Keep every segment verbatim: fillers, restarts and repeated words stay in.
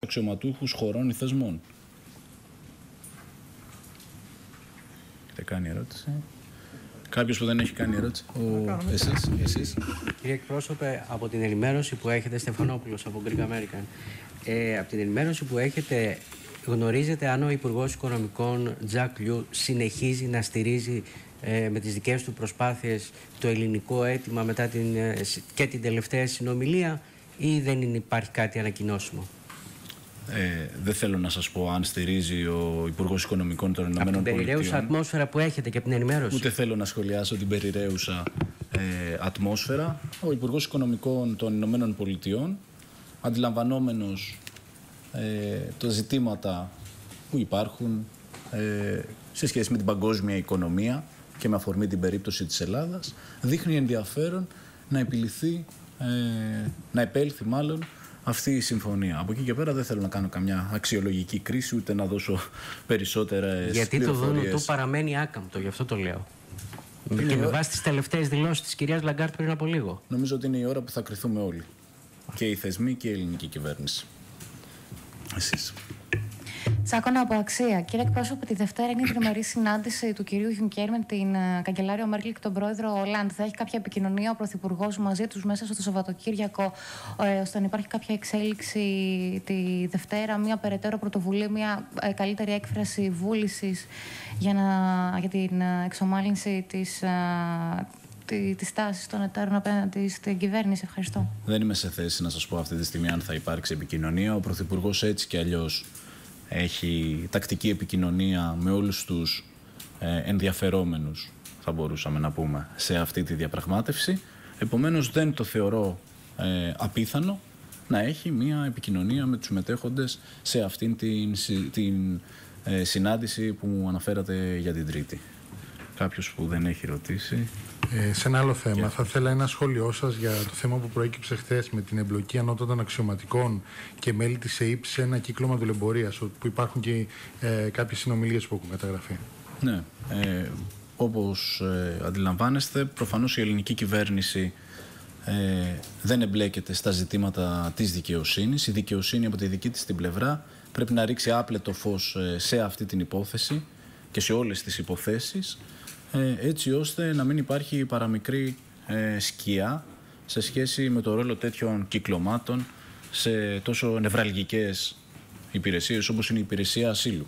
αξιωματούχους χωρών ή θεσμών. Έχετε κάνει ερώτηση? Κάποιος που δεν έχει κάνει ερώτηση? Ο... Εσείς, εσείς. Κύριε εκπρόσωπε, από την ενημέρωση που έχετε, Στεφανόπουλος από Greek American, ε, από την ενημέρωση που έχετε, γνωρίζετε αν ο Υπουργός Οικονομικών Τζακ Λιού συνεχίζει να στηρίζει ε, με τις δικές του προσπάθειες το ελληνικό αίτημα μετά την, ε, και την τελευταία συνομιλία, ή δεν υπάρχει κάτι ανακοινώσιμο? Ε, δεν θέλω να σας πω αν στηρίζει ο Υπουργός Οικονομικών των Ηνωμένων Πολιτειών. Από την περιραίουσα ατμόσφαιρα που έχετε και από την ενημέρωση. Ούτε θέλω να σχολιάσω την περιραίουσα ε, ατμόσφαιρα. Ο Υπουργός Οικονομικών των Ηνωμένων Πολιτειών, αντιλαμβανόμενος ε, τα ζητήματα που υπάρχουν ε, σε σχέση με την παγκόσμια οικονομία και με αφορμή την περίπτωση της Ελλάδας, δείχνει ενδιαφέρον να επιληθεί, ε, να επέλθει μάλλον αυτή η συμφωνία. Από εκεί και πέρα δεν θέλω να κάνω καμιά αξιολογική κρίση, ούτε να δώσω περισσότερες Γιατί πληροφορίες. το δούνο του παραμένει άκαμπτο, γι' αυτό το λέω. Είναι και με βάση τις τελευταίες δηλώσεις της κυρίας Λαγκάρτ πριν από λίγο. Νομίζω ότι είναι η ώρα που θα κριθούμε όλοι. Και οι θεσμοί και η ελληνική κυβέρνηση. Εσείς. Τσάκωνα από Αξία. Κύριε εκπρόσωπο, τη Δευτέρα είναι η τριμερή συνάντηση του κυρίου Γιουνκέρ με την uh, καγκελάριο Μέρκελ και τον πρόεδρο Ολάντ. Θα έχει κάποια επικοινωνία ο Πρωθυπουργός μαζί τους μέσα στο Σαββατοκύριακο, ε, ώστε να υπάρχει κάποια εξέλιξη τη Δευτέρα, μια περαιτέρω πρωτοβουλία, μια ε, καλύτερη έκφραση βούλησης για, να, για την uh, εξομάλυνση της. Uh, τη τάση των εταίρων απέναντι στην κυβέρνηση. Ευχαριστώ. Δεν είμαι σε θέση να σας πω αυτή τη στιγμή αν θα υπάρξει επικοινωνία. Ο Πρωθυπουργός έτσι και αλλιώς έχει τακτική επικοινωνία με όλους τους ε, ενδιαφερόμενους, θα μπορούσαμε να πούμε, σε αυτή τη διαπραγμάτευση. Επομένως δεν το θεωρώ ε, απίθανο να έχει μία επικοινωνία με τους μετέχοντες σε αυτήν την, την ε, συνάντηση που μου αναφέρατε για την Τρίτη. Κάποιος που δεν έχει ρωτήσει. Ε, σε ένα άλλο θέμα, yeah. θα ήθελα ένα σχόλιο σας για το θέμα που προέκυψε χθες με την εμπλοκή ανώτατων αξιωματικών και μέλη της ΕΥΠ σε ένα κύκλωμα δουλεμπορίας, που υπάρχουν και ε, κάποιες συνομιλίες που έχουν καταγραφεί. Ναι. Ε, όπως ε, αντιλαμβάνεστε, προφανώς η ελληνική κυβέρνηση ε, δεν εμπλέκεται στα ζητήματα της δικαιοσύνης. Η δικαιοσύνη από τη δική της την πλευρά πρέπει να ρίξει άπλετο φως ε, σε αυτή την υπόθεση και σε όλες τις υποθέσεις, έτσι ώστε να μην υπάρχει παραμικρή ε, σκιά σε σχέση με το ρόλο τέτοιων κυκλωμάτων σε τόσο νευραλγικές υπηρεσίες όπως είναι η υπηρεσία ασύλου.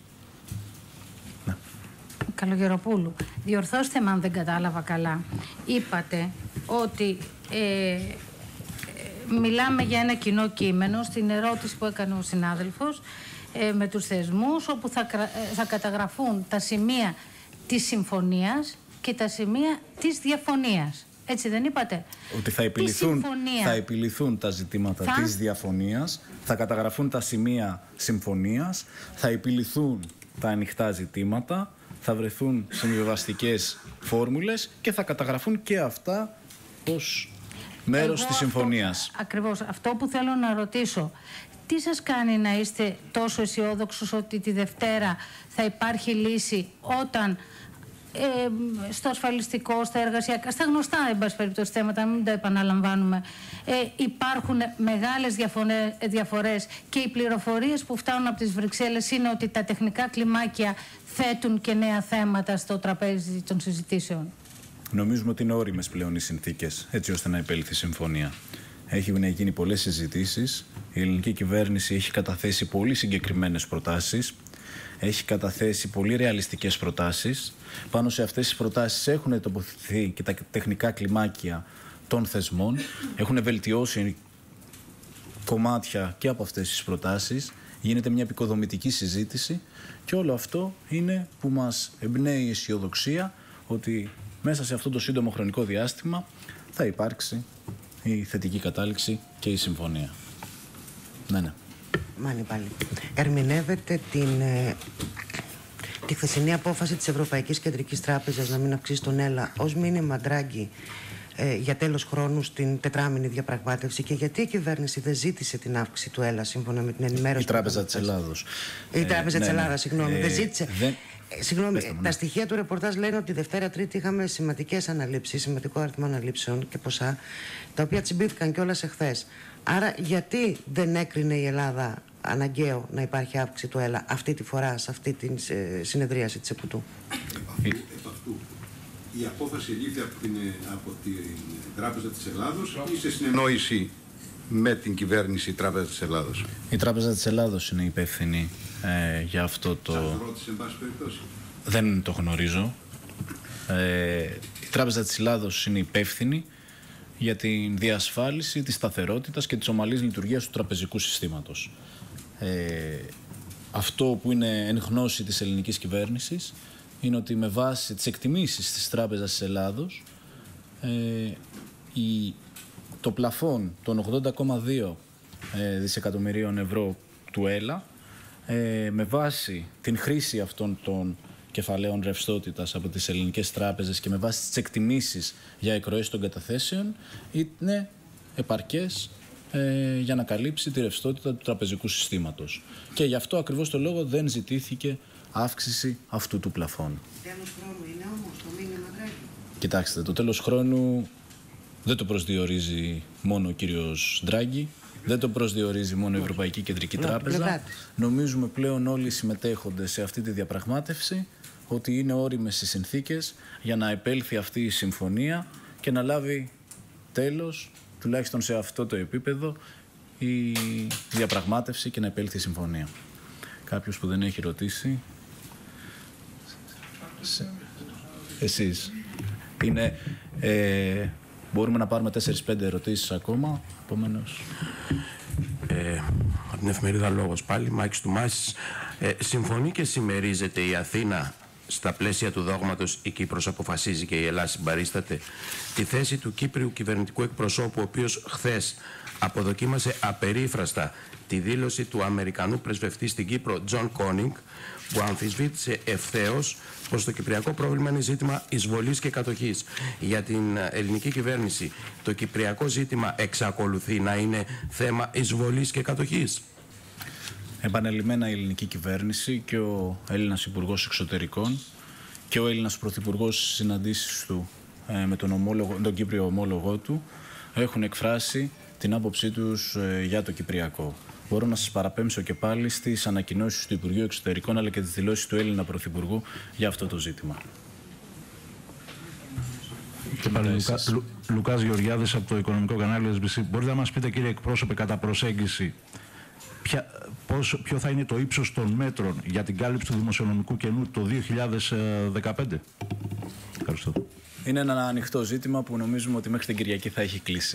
Ναι. Καλογεροπούλου, διορθώστε με αν δεν κατάλαβα καλά. Είπατε ότι ε, ε, μιλάμε για ένα κοινό κείμενο στην ερώτηση που έκανε ο συνάδελφος ε, με τους θεσμούς, όπου θα, θα καταγραφούν τα σημεία της συμφωνίας και τα σημεία της διαφωνίας. Έτσι δεν είπατε? Ότι θα επιληθούν, θα επιληθούν τα ζητήματα θα... της διαφωνίας, θα καταγραφούν τα σημεία συμφωνίας, θα επιληθούν τα ανοιχτά ζητήματα, θα βρεθούν συμβιβαστικές φόρμουλες και θα καταγραφούν και αυτά ως μέρος Εγώ της συμφωνίας. Αυτό, ακριβώς. Αυτό που θέλω να ρωτήσω, τι σας κάνει να είστε τόσο αισιόδοξος ότι τη Δευτέρα θα υπάρχει λύση, όταν ε, στο ασφαλιστικό, στα εργασιακά, στα γνωστά εν πάση περιπτώσει θέματα, μην τα επαναλαμβάνουμε, ε, υπάρχουν μεγάλες διαφωνε, διαφορές και οι πληροφορίες που φτάνουν από τις Βρυξέλλες είναι ότι τα τεχνικά κλιμάκια θέτουν και νέα θέματα στο τραπέζι των συζητήσεων? Νομίζουμε ότι είναι όριμες πλέον οι συνθήκες έτσι ώστε να επέλθει συμφωνία. Έχουν γίνει πολλές συζητήσεις. Η ελληνική κυβέρνηση έχει καταθέσει πολύ συγκεκριμένες προτάσεις. Έχει καταθέσει πολύ ρεαλιστικές προτάσεις. Πάνω σε αυτές τις προτάσεις έχουν τοποθετηθεί και τα τεχνικά κλιμάκια των θεσμών. Έχουν βελτιώσει κομμάτια και από αυτές τις προτάσεις. Γίνεται μια επικοδομητική συζήτηση και όλο αυτό είναι που μας εμπνέει η αισιοδοξία ότι μέσα σε αυτό το σύντομο χρονικό διάστημα θα υπάρξει η θετική κατάληξη και η συμφωνία. Ναι, ναι. Μάνι πάλι. Ερμηνεύεται την, ε, τη χθεσινή απόφαση της Ευρωπαϊκής Κεντρικής Τράπεζας να μην αυξήσει τον ΕΛΑ ως μήνυμα Ντράγκη ε, για τέλος χρόνου στην τετράμηνη διαπραγμάτευση, και γιατί η κυβέρνηση δεν ζήτησε την αύξηση του ΕΛΑ σύμφωνα με την ενημέρωση? Η Τράπεζα της Ελλάδος. Η Τράπεζα ε, της ναι, Ελλάδας, ναι. συγγνώμη, ε, δεν ζήτησε. Δεν... Συγγνώμη, τα ναι. στοιχεία του ρεπορτάζ λένε ότι Δευτέρα Τρίτη είχαμε σημαντικές αναλήψεις, σημαντικό αριθμό αναλήψεων και ποσά, τα οποία τσιμπήθηκαν κιόλας εχθές. Άρα, γιατί δεν έκρινε η Ελλάδα αναγκαίο να υπάρχει αύξηση του ΕΛΑ αυτή τη φορά σε αυτή τη συνεδρίαση της ΕΚΟΥΤΟΥ? Επ' αυτού, η απόφαση λήφθη από την, από την Τράπεζα της Ελλάδος ή σε συνεννόηση με την κυβέρνηση Τράπεζα της Ελλάδος? Η Τράπεζα της Ελλάδος είναι υπεύθυνη ε, για αυτό το... Σας ρώτησε, εν πάση περιπτώσει? Δεν το γνωρίζω. Ε, η Τράπεζα της Ελλάδος είναι υπεύθυνη για την διασφάλιση της σταθερότητας και της ομαλής λειτουργίας του τραπεζικού συστήματος. Ε, αυτό που είναι εν γνώση της ελληνικής κυβέρνησης είναι ότι με βάση τις εκτιμήσεις της Τράπεζας της Ελλάδος ε, η, το πλαφόν των ογδόντα κόμμα δύο ε, δισεκατομμυρίων ευρώ του ΕΛΑ ε, με βάση την χρήση αυτών των κεφαλαίων ρευστότητας από τις ελληνικές τράπεζες και με βάση τις εκτιμήσεις για εκροές των καταθέσεων είναι επαρκές ε, για να καλύψει τη ρευστότητα του τραπεζικού συστήματος. Και γι' αυτό ακριβώς το λόγο δεν ζητήθηκε αύξηση αυτού του πλαφών. Τέλος χρόνου είναι όμως το μήνυμα, Ντράγκη? Κοιτάξτε, το τέλος χρόνου δεν το προσδιορίζει μόνο ο κύριος Ντράγκη, δεν το προσδιορίζει μόνο η Ευρωπαϊκή Κεντρική Ναι, Τράπεζα. πλευρά. Νομίζουμε πλέον όλοι οι συμμετέχοντες σε αυτή τη διαπραγμάτευση ότι είναι όριμες οι συνθήκες για να επέλθει αυτή η συμφωνία και να λάβει τέλος, τουλάχιστον σε αυτό το επίπεδο, η διαπραγμάτευση και να επέλθει η συμφωνία. Κάποιος που δεν έχει ρωτήσει... Εσείς. Είναι... Ε, μπορούμε να πάρουμε τέσσερις πέντε ερωτήσεις ακόμα, επομένως... Ε, από την εφημερίδα Λόγος πάλι, Μάκης Τουμάσης. Ε, συμφωνεί και συμμερίζεται η Αθήνα στα πλαίσια του δόγματος «Η Κύπρος αποφασίζει και η Ελλάδα συμπαρίσταται» τη θέση του Κύπριου κυβερνητικού εκπροσώπου, ο οποίος χθες αποδοκίμασε απερίφραστα τη δήλωση του Αμερικανού πρεσβευτή στην Κύπρο, Τζον Κόνινγκ, που αμφισβήτησε ευθέως πως το κυπριακό πρόβλημα είναι ζήτημα εισβολής και κατοχής. Για την ελληνική κυβέρνηση, το κυπριακό ζήτημα εξακολουθεί να είναι θέμα εισβολής και κατοχής? Επανελειμμένα η ελληνική κυβέρνηση και ο Έλληνας Υπουργός Εξωτερικών και ο Έλληνας Πρωθυπουργός στις συναντήσεις του ε, με τον, ομόλογο, τον Κύπριο ομόλογό του έχουν εκφράσει την άποψή τους ε, για το Κυπριακό. Μπορώ να σας παραπέμψω και πάλι στις ανακοινώσεις του Υπουργείου Εξωτερικών αλλά και τις δηλώσεις του Έλληνα Πρωθυπουργού για αυτό το ζήτημα. Και πάλι Λουκά, Λου, Λουκάς Γεωργιάδης από το οικονομικό κανάλι ες μπι σι. Μπορείτε να μας πείτε, κύριε εκπρόσωπε, κατά προσέγγιση, ποια, πώς, ποιο θα είναι το ύψος των μέτρων για την κάλυψη του δημοσιονομικού κενού το δύο χιλιάδες δεκαπέντε? Ευχαριστώ. Είναι ένα ανοιχτό ζήτημα που νομίζουμε ότι μέχρι την Κυριακή θα έχει κλείσει.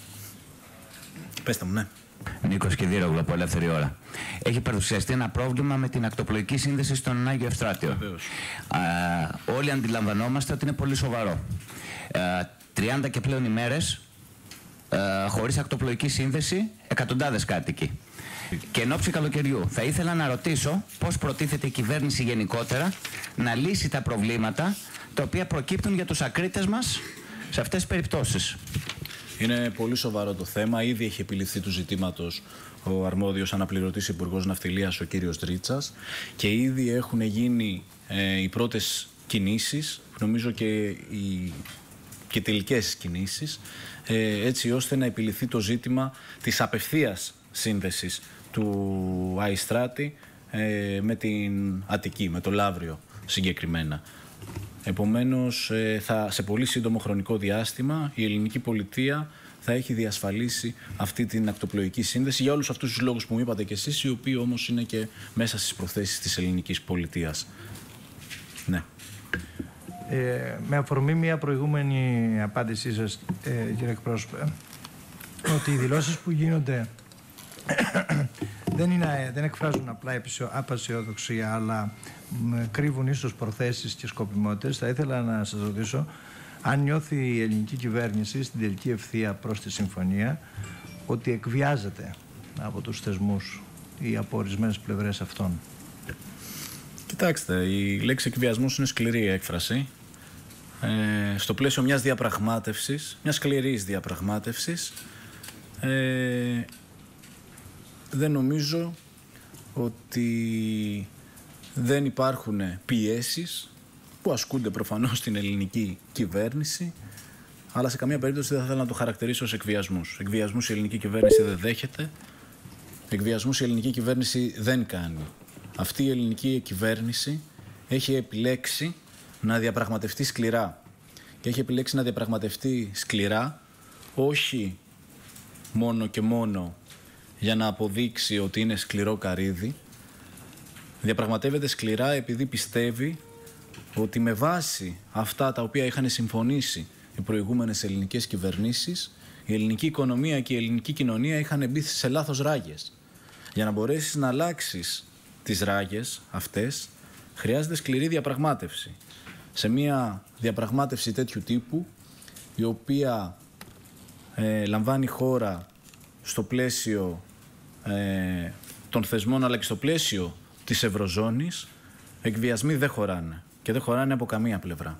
Πέστε μου, ναι. Νίκος Κιδίρογλου από Ελεύθερη Ώρα. Έχει παρουσιαστεί ένα πρόβλημα με την ακτοπλοϊκή σύνδεση στον Άγιο Ευστράτιο. Α, όλοι αντιλαμβανόμαστε ότι είναι πολύ σοβαρό. Α, τριάντα και πλέον ημέρες α, χωρίς ακτοπλοϊκή σύνδεση, εκατοντάδες κάτοικοι. Και εν ώψη καλοκαιριού, θα ήθελα να ρωτήσω πώς προτίθεται η κυβέρνηση γενικότερα να λύσει τα προβλήματα τα οποία προκύπτουν για τους ακρίτες μας σε αυτές τις περιπτώσεις. Είναι πολύ σοβαρό το θέμα. Ήδη έχει επιληφθεί του ζητήματος ο αρμόδιος αναπληρωτής Υπουργός Ναυτιλίας, ο κύριος Δρίτσας, και ήδη έχουν γίνει ε, οι πρώτες κινήσεις, νομίζω και οι και τελικές κινήσεις, ε, έτσι ώστε να επιληθεί το ζήτημα της απευθείας σύνδεσης του Αϊστράτη ε, με την Αττική, με το Λαύριο συγκεκριμένα. Επομένως, θα, σε πολύ σύντομο χρονικό διάστημα η ελληνική πολιτεία θα έχει διασφαλίσει αυτή την ακτοπλοϊκή σύνδεση για όλους αυτούς τους λόγους που μου είπατε και εσείς, οι οποίοι όμως είναι και μέσα στις προθέσεις της ελληνικής πολιτείας. Ναι. Ε, με αφορμή μια προηγούμενη απάντησή σας, ε, κύριε εκπρόσωπε, ότι οι δηλώσεις που γίνονται δεν, είναι, δεν εκφράζουν απλά απασιοδοξία, αλλά κρύβουν ίσως προθέσεις και σκοπιμότητες. Θα ήθελα να σας ρωτήσω αν νιώθει η ελληνική κυβέρνηση στην τελική ευθεία προς τη συμφωνία ότι εκβιάζεται από τους θεσμούς ή από ορισμένες πλευρές αυτών. Κοιτάξτε, η λέξη εκβιασμός είναι σκληρή έκφραση. Ε, στο πλαίσιο μιας διαπραγμάτευσης, μιας σκληρής διαπραγμάτευσης, ε, δεν νομίζω ότι δεν υπάρχουν πιέσεις που ασκούνται προφανώς στην ελληνική κυβέρνηση, αλλά σε καμία περίπτωση δεν θα ήθελα να το χαρακτηρίσω ως εκβιασμούς. Εκβιασμούς η ελληνική κυβέρνηση δεν δέχεται, Εκβιασμούς η ελληνική κυβέρνηση δεν κάνει. Αυτή η ελληνική κυβέρνηση έχει επιλέξει να διαπραγματευτεί σκληρά. Και έχει επιλέξει να διαπραγματευτεί σκληρά όχι μόνο και μόνο για να αποδείξει ότι είναι σκληρό καρύδι. Διαπραγματεύεται σκληρά επειδή πιστεύει ότι με βάση αυτά τα οποία είχαν συμφωνήσει οι προηγούμενες ελληνικές κυβερνήσεις, η ελληνική οικονομία και η ελληνική κοινωνία είχαν μπει σε λάθος ράγες. Για να μπορέσεις να αλλάξεις τις ράγες αυτές, χρειάζεται σκληρή διαπραγμάτευση. Σε μια διαπραγμάτευση τέτοιου τύπου, η οποία ε, λαμβάνει χώρα στο πλαίσιο ε, των θεσμών, αλλά και στο πλαίσιο της Ευρωζώνης, εκβιασμοί δεν χωράνε. Και δεν χωράνε από καμία πλευρά.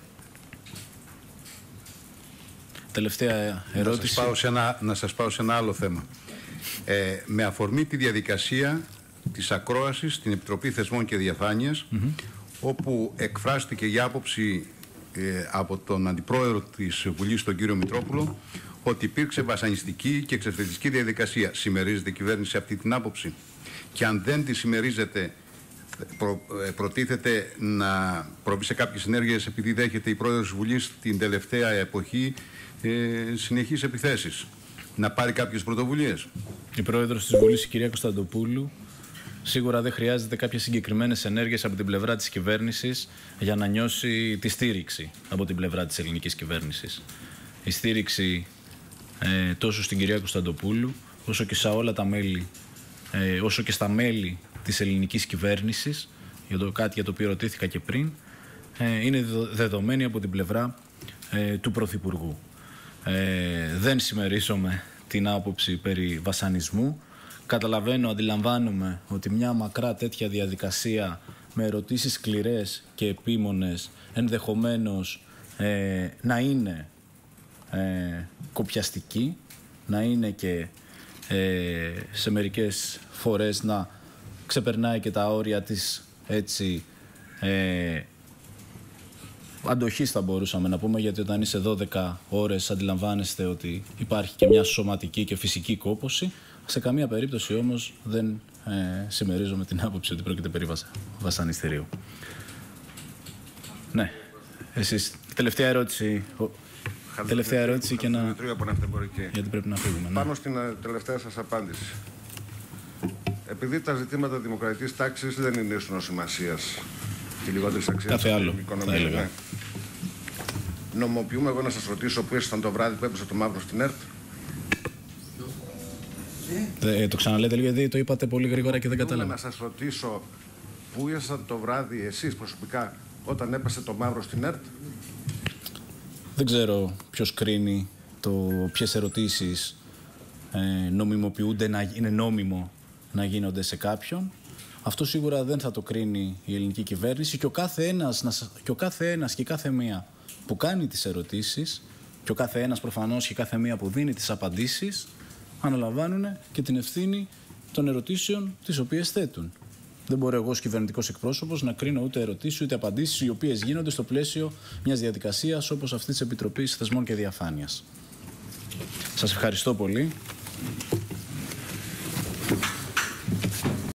Τελευταία ερώτηση. Να σας πάω σε ένα, να σας πάω σε ένα άλλο θέμα. Ε, με αφορμή τη διαδικασία της ακρόασης στην Επιτροπή Θεσμών και Διαφάνειας, mm-hmm. όπου εκφράστηκε η άποψη ε, από τον Αντιπρόεδρο της Βουλής, τον κύριο Μητρόπουλο, ότι υπήρξε βασανιστική και εξευθετική διαδικασία. Συμμερίζεται η κυβέρνηση αυτή την άποψη? Και αν δεν τη συμμερίζεται, προ, ε, προτίθεται να προβεί σε κάποιες ενέργειες, επειδή δέχεται η Πρόεδρος της Βουλής την τελευταία εποχή ε, συνεχείς επιθέσεις, να πάρει κάποιες πρωτοβουλίες? Η Πρόεδρος της Βουλής, η κυρία Κωνσταντοπούλου, σίγουρα δεν χρειάζεται κάποιες συγκεκριμένες ενέργειες από την πλευρά της κυβέρνησης για να νιώσει τη στήριξη από την πλευρά της ελληνικής κυβέρνησης. Η στήριξη ε, τόσο στην κυρία Κωνσταντοπούλου, όσο και σε όλα τα μέλη, ε, όσο και στα μέλη της ελληνικής κυβέρνησης, για το κάτι για το οποίο ρωτήθηκα και πριν, ε, είναι δεδομένη από την πλευρά ε, του Πρωθυπουργού. Ε, δεν συμμερίζομαι την άποψη περί βασανισμού. Καταλαβαίνω, αντιλαμβάνομαι ότι μια μακρά τέτοια διαδικασία με ερωτήσεις σκληρές και επίμονες ενδεχομένως ε, να είναι ε, κοπιαστική, να είναι και ε, σε μερικές φορές να ξεπερνάει και τα όρια της έτσι ε, αντοχής, θα μπορούσαμε να πούμε, γιατί όταν είσαι δώδεκα ώρες αντιλαμβάνεστε ότι υπάρχει και μια σωματική και φυσική κόπωση. Σε καμία περίπτωση όμως δεν ε, συμμερίζομαι την άποψη ότι πρόκειται περί βασα... βασανιστηρίου. Ναι, εσείς. Τελευταία ερώτηση. Ο... Τελευταία ερώτηση και να... Γιατί πρέπει να φύγουμε. Πάνω ναι. στην τελευταία σας απάντηση. Επειδή τα ζητήματα δημοκρατικής τάξης δεν είναι ίσονος σημασίας και λιγότερης αξίας. Κάθε άλλο, θα έλεγα. Ναι. Νομοποιούμε εγώ να σας ρωτήσω πού ήσασταν το βράδυ που έπεσε το μαύρο στην ΕΡΤ? Ε, το ξαναλέτε λίγο, γιατί το είπατε πολύ γρήγορα και δεν κατάλαβα. Να σας ρωτήσω πού ήσασταν το βράδυ εσείς προσωπικά όταν έπεσε το μαύρο στην ΕΡΤ? Δεν ξέρω ποιος κρίνει το ποιες ερωτήσεις ε, νομιμοποιούνται, να είναι νόμιμο να γίνονται σε κάποιον. Αυτό σίγουρα δεν θα το κρίνει η ελληνική κυβέρνηση και ο κάθε ένας, και ο κάθε ένας και κάθε μία που κάνει τις ερωτήσεις και ο κάθε ένας προφανώς και κάθε μία που δίνει τις απαντήσεις αναλαμβάνουν και την ευθύνη των ερωτήσεων τις οποίες θέτουν. Δεν μπορώ εγώ ως κυβερνητικός εκπρόσωπος να κρίνω ούτε ερωτήσεις ούτε απαντήσεις οι οποίες γίνονται στο πλαίσιο μιας διαδικασίας όπως αυτή της Επιτροπής Θεσμών και Διαφάνειας. Σας ευχαριστώ πολύ.